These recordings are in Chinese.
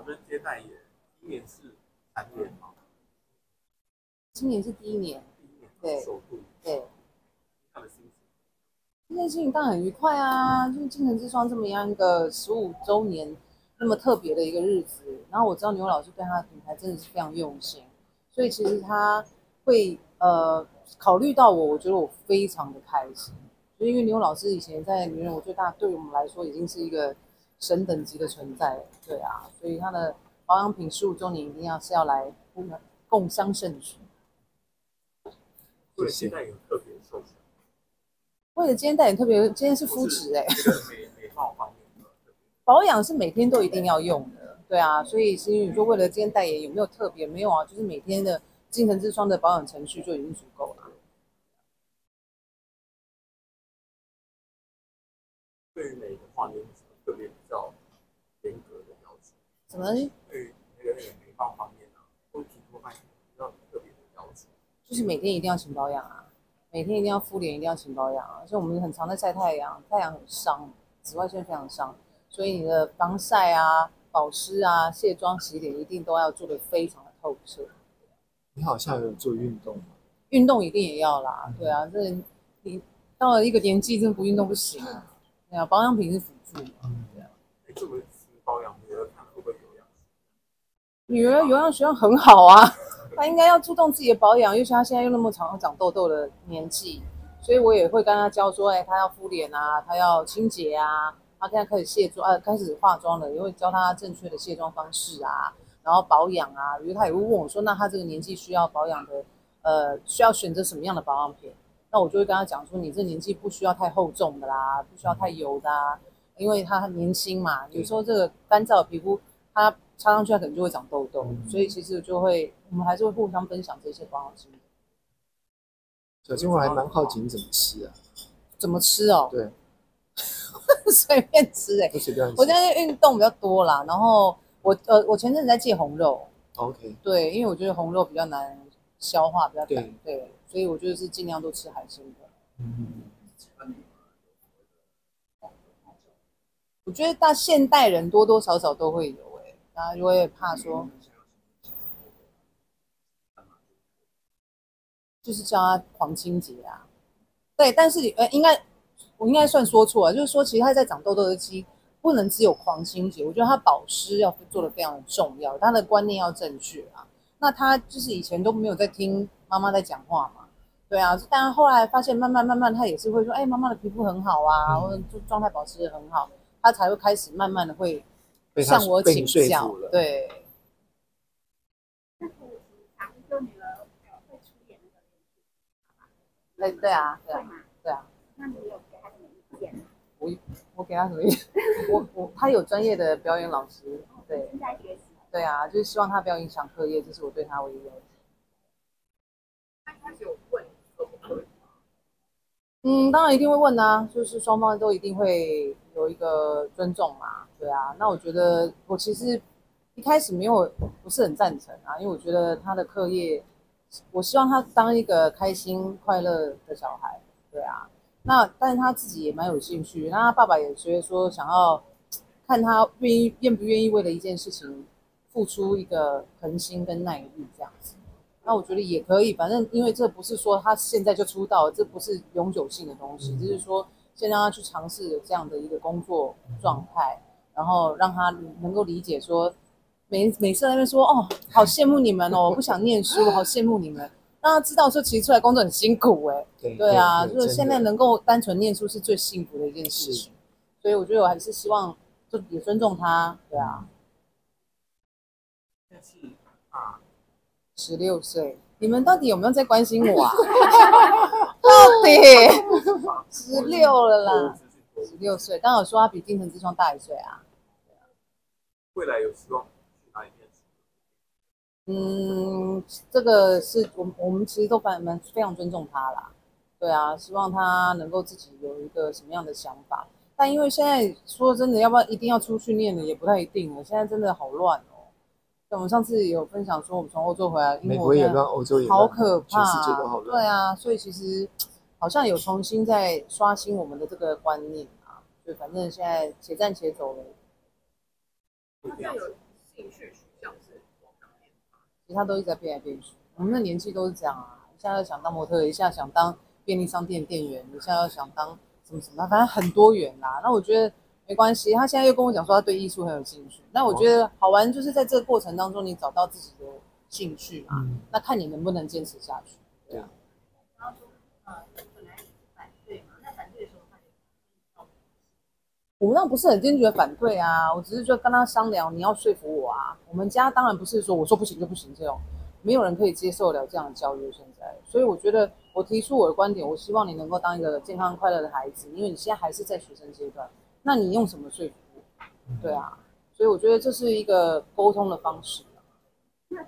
跟接代言，今年是3年嘛？ 今年是第一年，对， 首度， 对。 他的心情， 这件事情当然很愉快啊，就是精神之窗这么样一个15周年那么特别的一个日子，然后我知道牛老师对他的品牌真的是非常用心，所以其实他会考虑到我觉得我非常的开心，就因为牛老师以前在女人我最大，对于我们来说已经是一个神等级的存在了，对啊，所以他的保养品15周年一定要来共襄盛举。 对，现在有特别受伤。 为了今天代言特别，今天是肤质美貌方面的保养是每天都一定要用的，对啊，所以其实你说为了今天代言有没有特别？没有啊，就是每天的精神之窗的保养程序就已经足够了。 对于每个画面特别比较严格的要求， 什么？ 对于那个美貌方面啊，或皮肤方面比较特别的要求， 就是每天一定要勤保养啊，每天一定要敷脸，一定要勤保养啊。而且我们很常在晒太阳，太阳很伤，紫外线非常伤，所以你的防晒啊、保湿啊、卸妆、洗脸一定都要做得非常的透彻。 你好像有做运动吗？ 运动一定也要啦，对啊，这你到了一个年纪，真的不运动不行啊。对啊，保养品是辅助嘛，对啊。 这么保养，女儿看会不会有氧？ 女儿有氧学养很好啊，她应该要注重自己的保养，尤其她现在又那么长痘痘的年纪，所以我也会跟她教说，她要敷脸啊，她要清洁啊，她现在开始卸妆，开始化妆了，也会教她正确的卸妆方式啊，然后保养啊，比如她也会问我说，那她这个年纪需要保养的，需要选择什么样的保养品？那我就会跟她讲说，你这年纪不需要太厚重的啦，不需要太油的啊，因为她很年轻嘛，有时候这个干燥的皮肤，她擦上去它可能就会长痘痘，所以其实我们还是会互相分享这些保养经验。 小金我还蛮好奇你怎么吃啊？ 怎么吃哦？ 对， 随便吃不随便吃。 我现在运动比较多啦，然后我前阵子在戒红肉。 OK。 对，因为我觉得红肉比较难消化，比较难， 对， 所以我就是尽量都吃海鲜的。我觉得现代人多多少少都会有然后就会怕说，就是叫他狂清洁啊。对，但是我应该算说错了，就是说其实他在长痘痘的期不能只有狂清洁，我觉得他保湿要做的非常的重要，他的观念要正确啊。那他就是以前都没有在听妈妈在讲话嘛，对啊，但后来发现慢慢他也是会说，妈妈的皮肤很好啊，或者状态保持的很好，他才会开始慢慢的会向我请教，对。对啊。 那你有给他什么意见？ 我给他什么意见？他有专业的表演老师，对。 正在学习。 对啊，就是希望他不要影响课业，这是我对他唯一要求。 他开始有问可不可以吗？当然一定会问啊，就是双方都一定会有一个尊重嘛，对啊。那我觉得我其实一开始不是很赞成啊，因为我觉得他的课业，我希望他当一个开心快乐的小孩，对啊。但是他自己也蛮有兴趣，那他爸爸也觉得说想要看他愿不愿意为了一件事情付出一个恒心跟耐力这样子。那我觉得也可以，反正因为这不是说他现在就出道，这不是永久性的东西，就是说先让他去尝试这样的一个工作状态，然后让他能够理解说，每次在那边说哦，好羡慕你们哦，我不想念书，好羡慕你们，让他知道说其实出来工作很辛苦对啊，就是现在能够单纯念书是最幸福的一件事情，所以我觉得我还是希望就也尊重他，对啊。16岁，你们到底有没有在关心我啊？到底16了啦，16岁，刚好说他比精神之窗大1岁啊。 未来有希望去哪里念书？这个是我们其实都非常尊重他啦，对啊，希望他能够自己有一个什么样的想法。但因为现在说真的，要不要一定要出去念的也不太一定了，现在真的好乱哦。我们上次有分享说，我们从欧洲回来， 美国也乱，欧洲也乱， 好可怕， 全世界都好乱。 对啊，所以其实好像有重新在刷新我们的这个观念啊。所以反正现在且战且走了。 好像有性兴趣取向是往哪边？ 其他都一直在变来变去。我们那年纪都是这样啊，一下要想当模特，一下想当便利商店店员，一下要想当什么什么，反正很多元啦。那我觉得没关系，他现在又跟我讲说他对艺术很有兴趣，那我觉得好玩就是在这个过程当中，你找到自己的兴趣嘛，那看你能不能坚持下去。对啊。 然后说，本来反对嘛，那反对的时候他就我那不是很坚决反对啊，我只是就跟他商量，你要说服我啊。我们家当然不是说我说不行就不行这种，没有人可以接受了这样的教育现在。所以我觉得我提出我的观点，我希望你能够当一个健康快乐的孩子，因为你现在还是在学生阶段，那你用什么说服我？对啊，所以我觉得这是一个沟通的方式。 那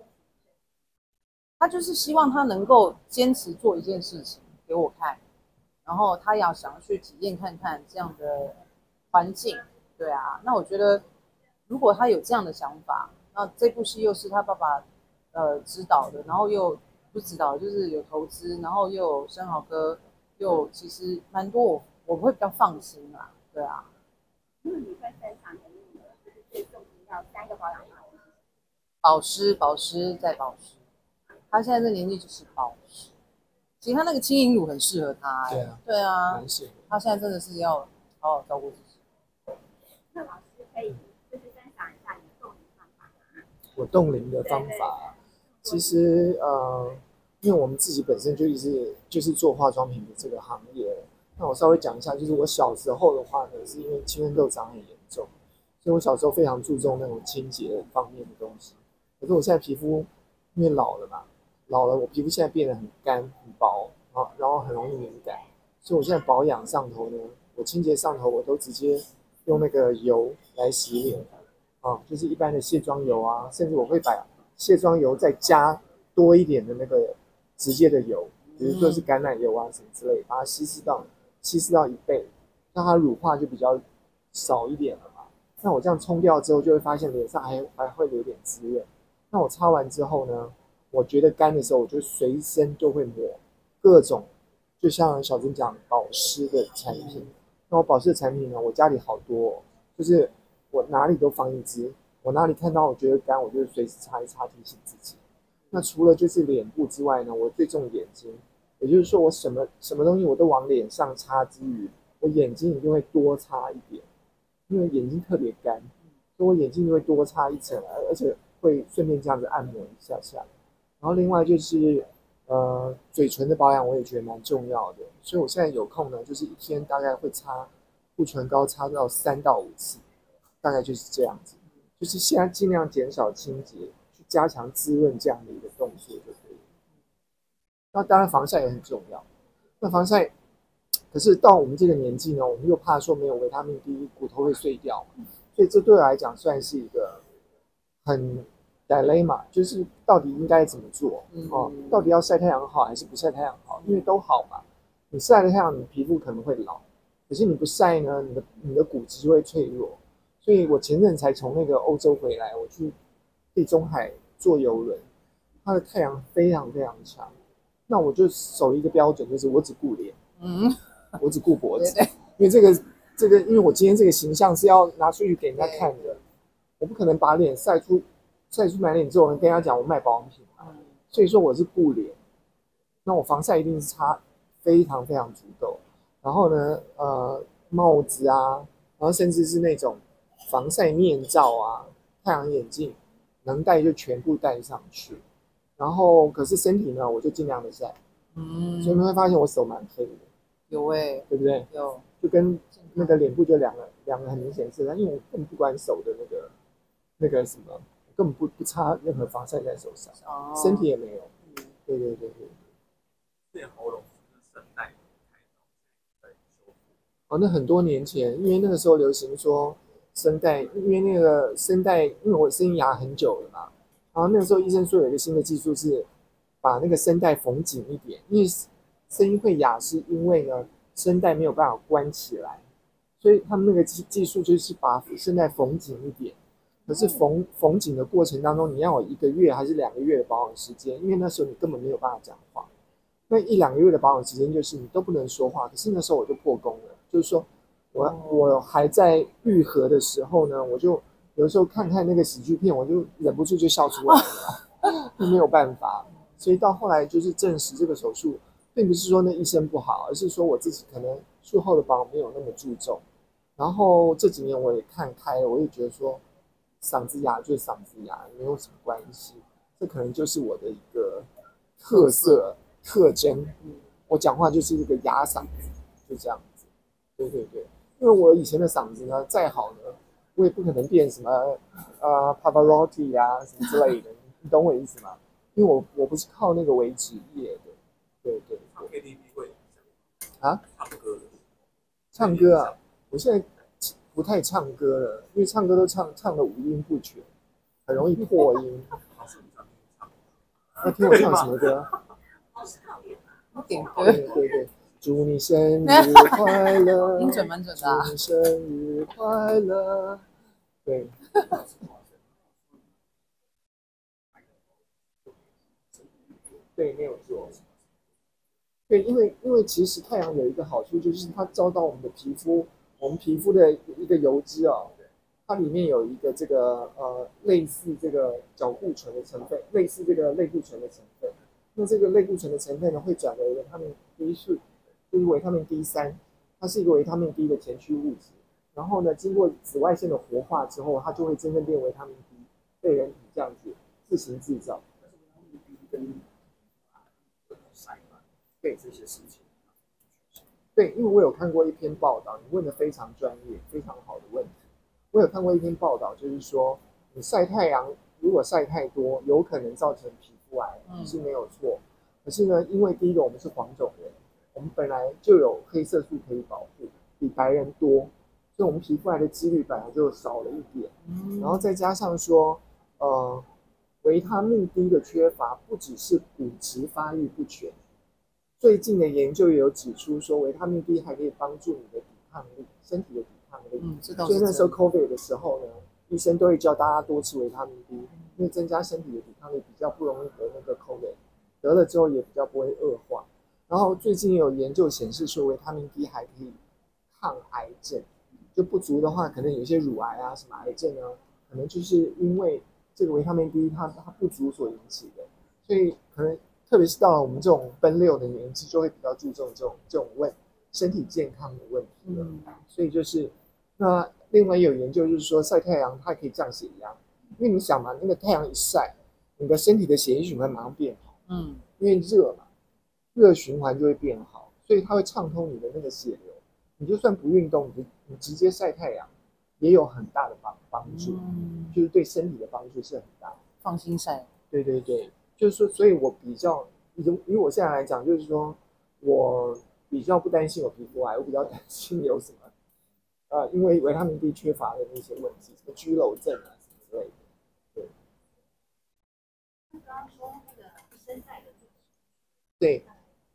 他就是希望他能够坚持做一件事情给我看，然后他要想要去体验看看这样的环境，对啊。那我觉得如果他有这样的想法，那这部戏又是他爸爸指导的，然后又不是指导，就是有投资，然后又有生蚝哥，又其实蛮多我会比较放心啦，对啊。 因为你会分享给你的，就是最重要3个保养方式。 保湿再保湿，他现在这年纪就是保湿。其实他那个轻盈乳很适合他、 对啊， 对啊， 蛮适合。 他现在真的是要好好照顾自己。 那老师可以就是分享一下你的冻龄方法吗？ 我冻龄的方法，其实因为我们自己本身就是做化妆品的这个行业，那我稍微讲一下，就是我小时候的话呢，是因为青春痘长很严重，所以我小时候非常注重那种清洁方面的东西。可是我现在皮肤因为老了嘛，我皮肤现在变得很干很薄啊，然后很容易敏感，所以我现在保养上头呢，我清洁上头我都直接用那个油来洗脸啊，就是一般的卸妆油啊，甚至我会把卸妆油再加多一点的那个直接的油，比如说是橄榄油啊什么之类，把它稀释到1倍，让它乳化就比较少一点了嘛。那我这样冲掉之后，就会发现脸上还会有点滋润。那我擦完之后呢，我觉得干的时候，我就随身就会抹各种，就像小珍讲保湿的产品。那我保湿的产品呢，我家里好多哦，就是我哪里都放一支，我哪里看到我觉得干，我就随时擦一擦，提醒自己。那除了就是脸部之外呢，我最重眼睛，也就是说我什么东西我都往脸上擦之余，我眼睛一定会多擦一点，因为眼睛特别干，所以我眼睛就会多擦一层，而且会顺便这样子按摩一下下。然后另外就是嘴唇的保养我也觉得蛮重要的，所以我现在有空呢，就是一天大概会擦护唇膏擦到3到5次，大概就是这样子。就是现在尽量减少清洁，去加强滋润这样的一个动作就可以。那当然防晒也很重要。那防晒，可是到我们这个年纪呢，我们又怕说没有维他命 D， 骨头会碎掉，所以这对我来讲算是一个很dilemma，就是到底应该怎么做到底要晒太阳好还是不晒太阳好？因为都好嘛，你晒了太阳，你皮肤可能会老，可是你不晒呢，你的骨质就会脆弱。所以我前阵才从那个欧洲回来，我去地中海坐邮轮，它的太阳非常非常强。那我就守一个标准，就是我只顾脸，我只顾脖子， 对因为这个，因为我今天这个形象是要拿出去给人家看的，我不可能把脸晒出满脸之后，跟人家讲我卖保养品嘛，所以说我是顾脸，那我防晒一定是擦非常非常足够。然后呢，帽子啊，然后甚至是那种防晒面罩啊、太阳眼镜，能戴就全部戴上去。然后可是身体呢，我就尽量的晒，所以你会发现我手蛮黑的， 有对不对？ 有， 就跟那个脸部就两个很明显是，因为我根本不管手的那个什么，根本不擦任何防晒在手上，身体也没有。对。 之前喉咙是声带开刀修复。 那很多年前，因为那个时候流行说声带，因为那个声带，因为我声音哑很久了嘛，然后那个时候医生说有一个新的技术是把那个声带缝紧一点，因为声音会哑是因为呢声带没有办法关起来，所以他们那个技术就是把声带缝紧一点。可是缝紧的过程当中，你要有1个月还是2个月的保养时间，因为那时候你根本没有办法讲话。那1、2个月的保养时间就是你都不能说话，可是那时候我就破功了，就是说我还在愈合的时候呢，我就有时候看看那个喜剧片，我就忍不住就笑出来了，就没有办法。所以到后来就是证实这个手术，并不是说那医生不好，而是说我自己可能术后的保养没有那么注重。然后这几年我也看开了，我也觉得说嗓子哑就是嗓子哑，没有什么关系。这可能就是我的一个特色特征。我讲话就是一个哑嗓子，就这样子。对对对，因为我以前的嗓子呢再好呢，我也不可能变什么Pavarotti 啊什么之类的，你懂我意思吗？因为我不是靠那个为职业的。对对唱对 KTV 会啊， 唱歌的， 唱歌啊，我现在不太唱歌了，因为唱歌都唱的五音不全，很容易破音。 老师你想听唱？ 要听我唱什么歌？ 点歌， 对对对，祝你生日快乐， 音准蛮准的啊祝你生日快乐。对，对，没有错。对，因为其实太阳有一个好处，就是它照到我们的皮肤，我们皮肤的一个油脂哦，它里面有一个这个类似这个角固醇的成分，类似这个类固醇的成分。那这个类固醇的成分呢，会转为维他命 D4，就是维他命 D3，它是一个维他命 D 的前驱物质。然后呢，经过紫外线的活化之后，它就会真正变维他命 D，被人体这样子自行制造。对这些事情， 对，因为我有看过一篇报道，你问的非常专业，非常好的问题。我有看过一篇报道，就是说你晒太阳如果晒太多，有可能造成皮肤癌，是没有错。可是呢，因为第一个我们是黄种人，我们本来就有黑色素可以保护，比白人多，所以我们皮肤癌的几率本来就少了一点。然后再加上说，维他命 D 的缺乏不只是骨质发育不全。最近的研究也有指出说，维他命 D 还可以帮助你的抵抗力，身体的抵抗力。所以那时候 COVID 的时候呢，医生都会教大家多吃维他命 D，因为增加身体的抵抗力，比较不容易得那个 COVID，得了之后也比较不会恶化。然后最近也有研究显示说，维他命 D 还可以抗癌症，就不足的话，可能有些乳癌啊、什么癌症啊，可能就是因为这个维他命 D 它不足所引起的，所以可能。特别是到了我们这种奔六的年纪，就会比较注重这种身体健康的问题了。所以就是那另外有研究就是说，晒太阳它可以降血压，因为你想嘛，那个太阳一晒，你的身体的血液循环马上变好，因为热嘛，热循环就会变好，所以它会畅通你的那个血流。你就算不运动，你直接晒太阳也有很大的帮助，就是对身体的帮助是很大的。 放心晒。 对对对。就是说，所以我比较以我现在来讲，就是说我比较不担心有皮肤癌，我比较担心有什么因为维他命 D 缺乏的那些问题，什么居楼症啊什么之类的。对。 刚刚说那个声带的， 对。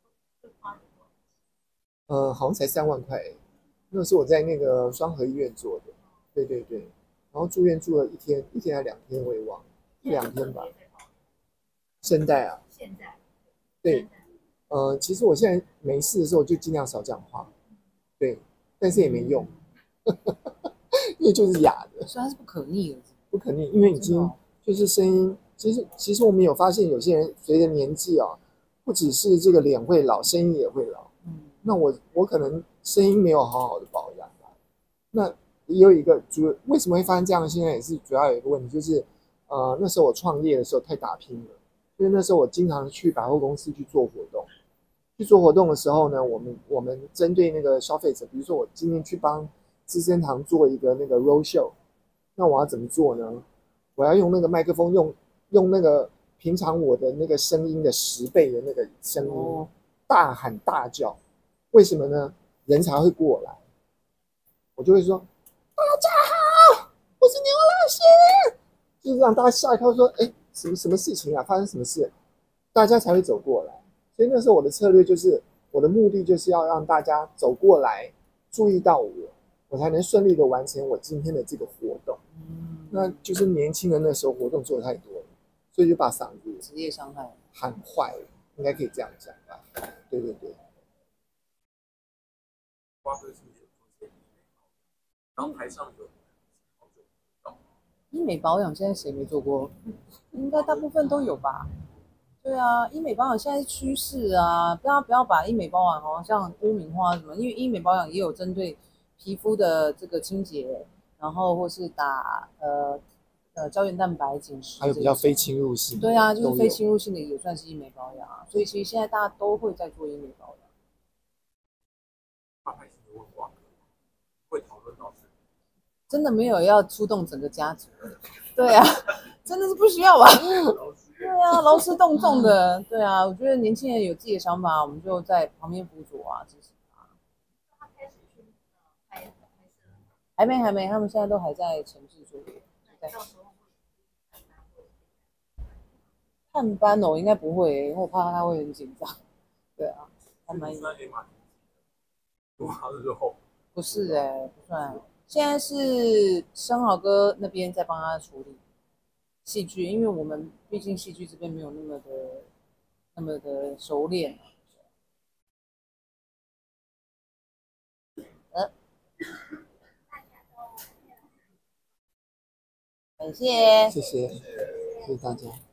好像才3万块，那是我在那个双和医院做的。对对对。然后住院住了1天还2天，我也忘了，1-2天吧。声带啊， 现在对，其实我现在没事的时候就尽量少讲话，对，但是也没用，因为就是哑的， 所以它是不可逆的， 不可逆，因为已经就是声音，其实我们有发现有些人随着年纪啊，不只是这个脸会老，声音也会老。那我可能声音没有好好的保养吧。那也有一个为什么会发生这样的现象，也是主要有一个问题，就是那时候我创业的时候太打拼了。因为那时候我经常去百货公司去做活动，的时候呢，我们针对那个消费者，比如说我今天去帮资生堂做一个那个 road show， 那我要怎么做呢？我要用那个麦克风，用那个平常我的那个声音的10倍的那个声音，大喊大叫。为什么呢？人才会过来，我就会说大家好，我是牛老师，就是让大家吓一跳，说哎。什么事情啊？发生什么事，大家才会走过来。所以那时候我的策略就是，我的目的就是要让大家走过来，注意到我才能顺利的完成我今天的这个活动。那就是年轻人那时候活动做的太多了，所以就把嗓子职业伤害喊坏了，应该可以这样讲吧？对对对。 花哥是不是有做一些医美？然后台上有好久不到， 医美保养现在谁没做过？应该大部分都有吧？对啊，医美保养现在是趋势啊，不要把医美保养好像污名化什么，因为医美保养也有针对皮肤的这个清洁，然后或是打胶原蛋白紧实， 还有比较非侵入性的， 对啊，就是都有。 非侵入性的也算是医美保养啊，所以其实现在大家都会在做医美保养。 大概是问瓜哥，会讨论到这个。 真的没有要出动整个家族，对啊，真的是不需要吧？对啊，劳师动众的，对啊，我觉得年轻人有自己的想法，我们就在旁边辅佐啊，支持他。 他开始去拍摄， 还没，他们现在都还在前置作业。 那到时候会探班哦，应该不会，因为我怕他会很紧张。对啊，还蛮算 A 码，哇，肉不是不算。现在是生蚝哥那边在帮他处理戏剧，因为我们毕竟戏剧这边没有那么的熟练。感谢。 谢谢大家。